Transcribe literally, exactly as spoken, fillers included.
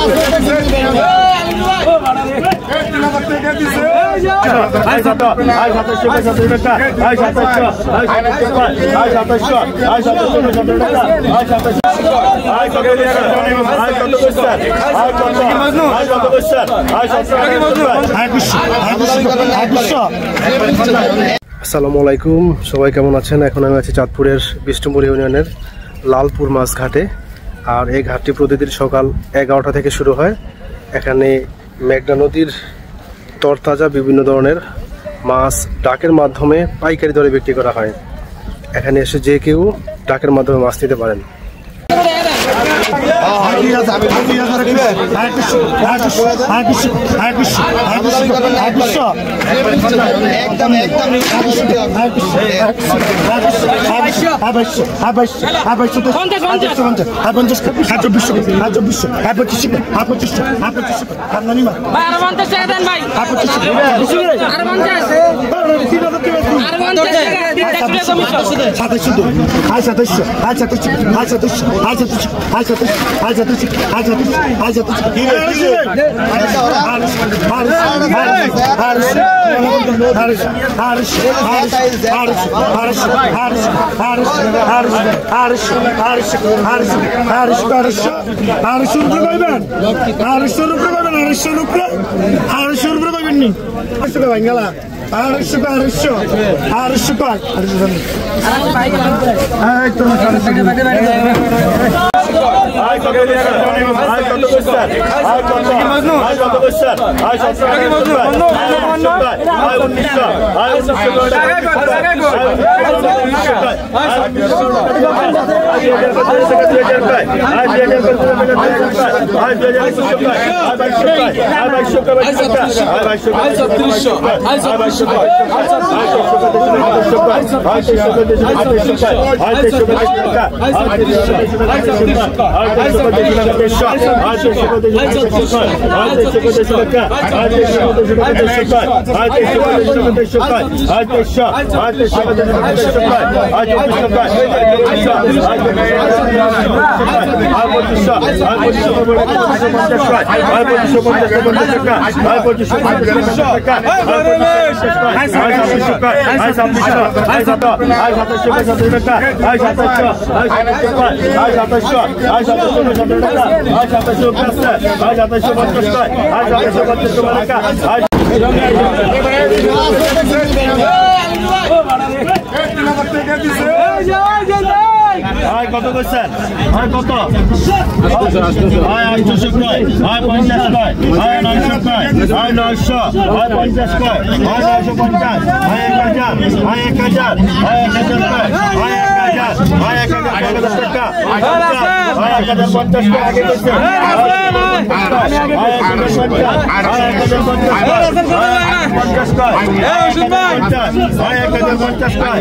আসসালামু আলাইকুম, সবাই কেমন আছেন? এখন আমি আছি চাঁদপুরের বিষ্ণুপুর ইউনিয়নের লালপুর মাছ ঘাটে। আর এই ঘাটটি প্রতিদিন সকাল এগারোটা থেকে শুরু হয়। এখানে মেঘনা নদীর তরতাজা বিভিন্ন ধরনের মাছ ডাকের মাধ্যমে পাইকারি দরে বিক্রি করা হয়। এখানে এসে যে কেউ ডাকের মাধ্যমে মাছ নিতে পারেন। কত করছেন? কত আটশো কয়, পঞ্চাশ কয়, নয়শো কয়, নয়শো পঞ্চাশ কয়, নয়শো পঞ্চাশ, এক হাজার, এক হাজার, এক হাজার কয়, এক হাজার, এক হাজার টাকা, এক হাজার পঞ্চাশ টাকা আগে করছে, এক হাজার পঞ্চাশ কয়, এক হাজার পঞ্চাশ কয়,